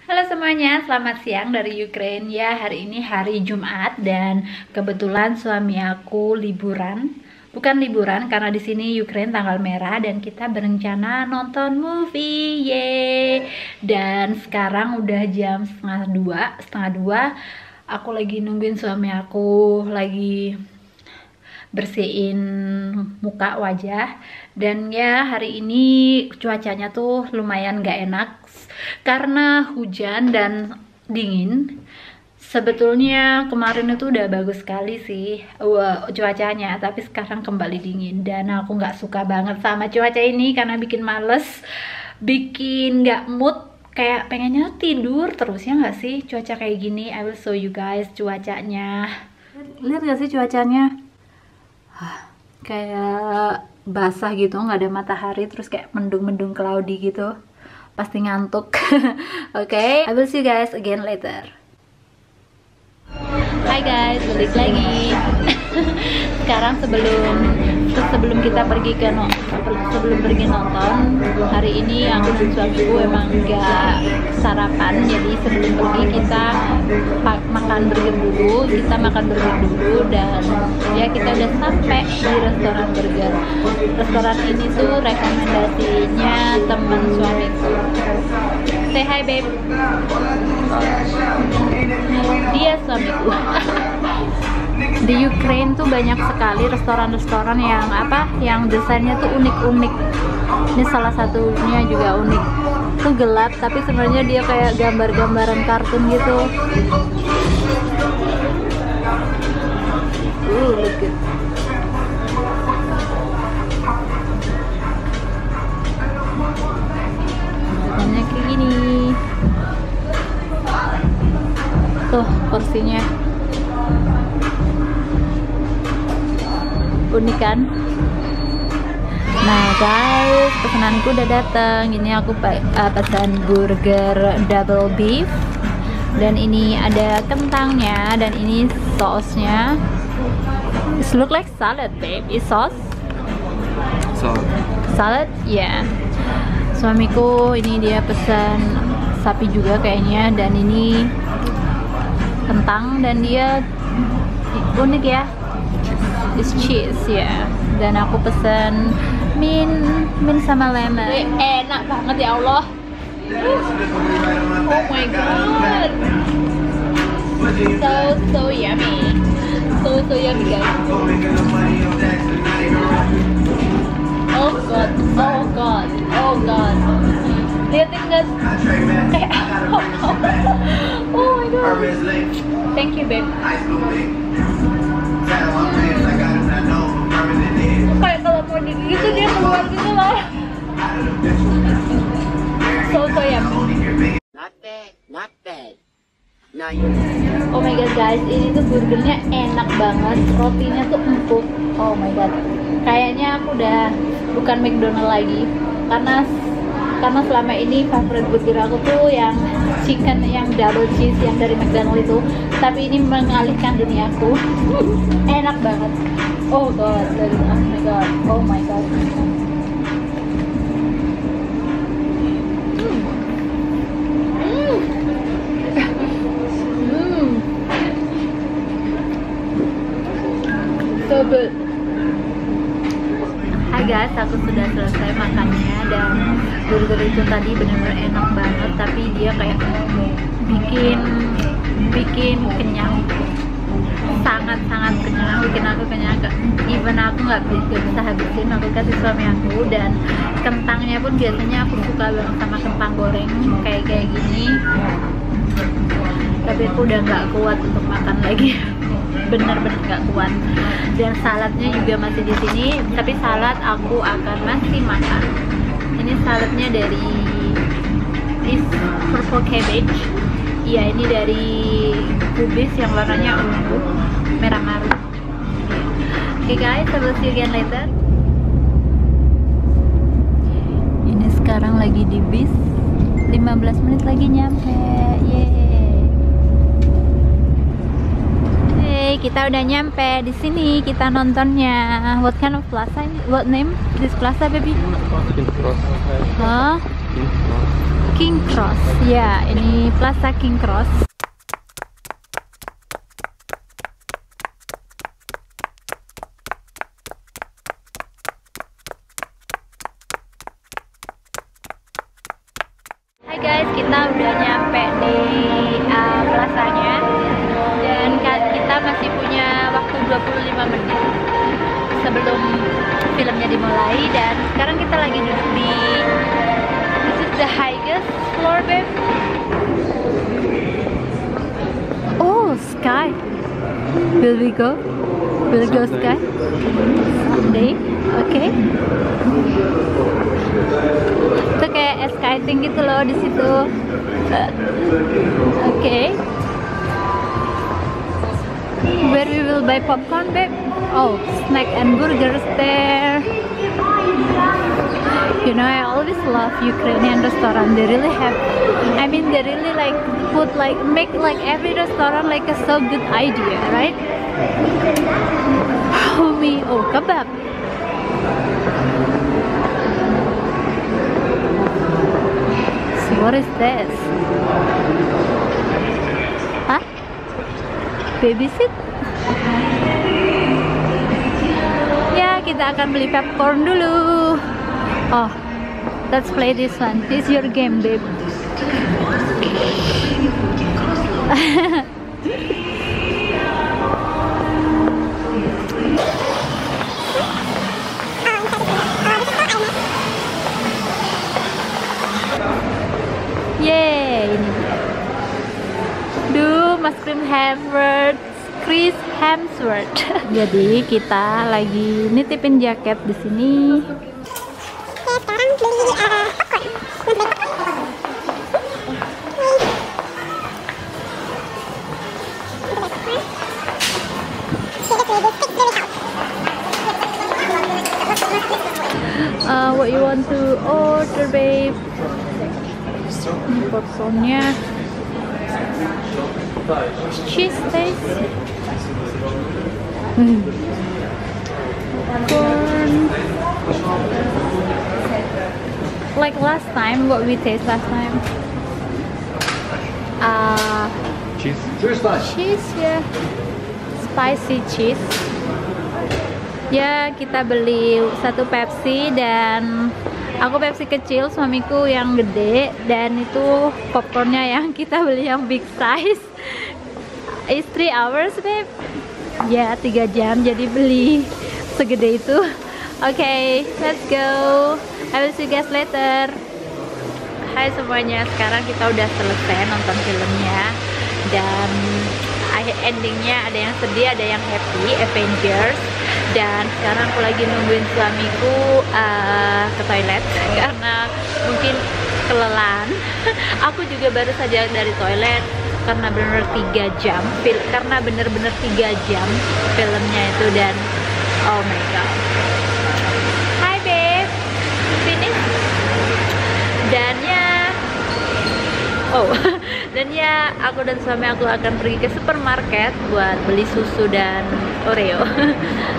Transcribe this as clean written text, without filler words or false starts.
Halo semuanya, selamat siang dari Ukraina ya. Hari ini hari Jumat dan kebetulan suami aku liburan. Bukan liburan karena di sini Ukraina tanggal merah dan kita berencana nonton movie. Yeay. Dan sekarang udah jam setengah dua. Aku lagi nungguin suami aku lagi bersihin muka wajah. Dan ya hari ini cuacanya tuh lumayan gak enak karena hujan dan dingin. Sebetulnya kemarin itu udah bagus sekali sih cuacanya, tapi sekarang kembali dingin dan aku nggak suka banget sama cuaca ini karena bikin males, bikin nggak mood, kayak pengennya tidur terus ya nggak sih cuaca kayak gini. I will show you guys cuacanya. Lihat gak sih cuacanya? Kayak basah gitu, nggak ada matahari, terus kayak mendung-mendung cloudy gitu. Pasti ngantuk. Oke, I will see you guys again later. Hai guys, balik lagi. Sekarang sebelum kita pergi pergi nonton, hari ini aku dan suamiku emang gak sarapan, jadi sebelum pergi kita makan burger dulu dan ya kita udah sampai di restoran burger. Restoran ini tuh rekomendasinya teman suamiku. Say hi babe. Dia suamiku. Di Ukraina tuh banyak sekali restoran-restoran yang desainnya tuh unik-unik. Ini salah satunya juga unik. Tuh gelap tapi sebenarnya dia kayak gambar-gambaran kartun gitu. Look it. Desainnya kayak gini. Tuh porsinya. Unik kan? Nah guys, pesananku udah datang. Ini aku pesan burger double beef dan ini ada kentangnya dan ini sausnya. It look like salad babe. Is sauce? Salad? Yeah. Suamiku ini dia pesan sapi juga kayaknya, dan ini kentang dan dia unik ya. It's cheese ya. Dan aku pesen min sama lemon. Enak banget ya Allah. Oh my god. So yummy. So yummy guys. Oh god. Lihatin guys. Oh my god. Thank you babe. Kayak kalau mau digigit tuh dia keluar gitu loh. So yummy. Not bad. Oh my god guys, ini tuh burgernya enak banget, rotinya tuh empuk. Oh my god, kayaknya aku udah bukan McDonald lagi karena selama ini favorit burger aku tuh yang chicken yang double cheese yang dari McDonald itu, tapi ini mengalihkan dunia aku. Enak banget. Oh my god. So good. Hai guys, aku sudah selesai makannya dan burger itu tadi benar-benar enak banget, tapi dia kayak bikin kenyang, sangat kenyang, bikin aku kenyang. Even aku nggak bisa habisin, aku kasih suami aku. Dan kentangnya pun biasanya aku suka banget sama kentang goreng kayak gini, tapi aku udah nggak kuat untuk makan lagi. Bener-bener gak kuat. Dan saladnya juga masih di sini, tapi salad aku akan masih makan. Ini saladnya dari this purple cabbage. Iya, ini dari kubis yang warnanya ungu merah marun. Oke guys, I will see you again later. Ini sekarang lagi di bis, 15 menit lagi nyampe. Yeay. Kita udah nyampe di sini, kita nontonnya. What kind of plaza ini? What name this plaza baby? Huh? King Cross. Ya, ini Plaza King Cross. Hai guys, kita udah nyampe di plazanya dan kita masih punya waktu 25 menit sebelum filmnya dimulai, dan sekarang kita lagi duduk di this is the highest floor, babe. Oh, sky. Will we go? Will we go sky? Someday, okay. Itu kayak skating gitu loh di situ. Okay. Where we will buy popcorn, babe? Oh, snack and burgers there. You know, I always love Ukrainian restaurant. They really have, I mean, they really like put like make like every restaurant like a so good idea, right? Homie, oh, kebab. So what is this? Huh? Babysit? Ya, kita akan beli popcorn dulu. Oh, let's play this one. This is your game, babe. Yeay, ini dia. Duh, Mas Chris Hemsworth. Jadi kita lagi nitipin jaket di sini. Sekarang beli popcorn. What you want to order, babe? Ini popcornnya. Cheese taste. Popcorn. Like last time, what we taste last time? Cheese. Cheese, ya. Spicy cheese. Ya, kita beli satu Pepsi dan aku Pepsi kecil, suamiku yang gede, dan itu popcornnya yang kita beli yang big size. It's 3 hours, babe. Ya, 3 jam, jadi beli segede itu. Okay, let's go. I will see you guys later. Hai semuanya, sekarang kita udah selesai nonton filmnya, dan endingnya ada yang sedih, ada yang happy, Avengers. Dan sekarang aku lagi nungguin suamiku ke toilet karena mungkin kelelahan. Aku juga baru saja dari toilet karena bener-bener 3 jam karena bener-bener 3 jam filmnya itu, dan oh my god. Hi babe, finish. Dan ya, oh dan ya, aku dan suami aku akan pergi ke supermarket buat beli susu dan Oreo.